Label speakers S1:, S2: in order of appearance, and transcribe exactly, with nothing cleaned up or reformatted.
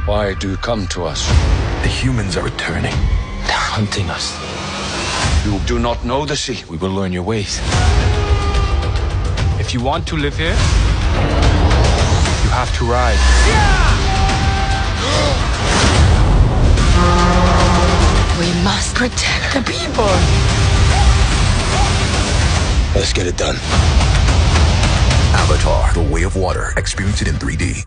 S1: Why do you come to us?
S2: The humans are returning. They're hunting us.
S1: You do not know the sea.
S2: We will learn your ways. If you want to live here, you have to ride.
S3: We must protect the people.
S1: Let's get it done.
S4: Avatar: The Way of Water. Experience it in three D.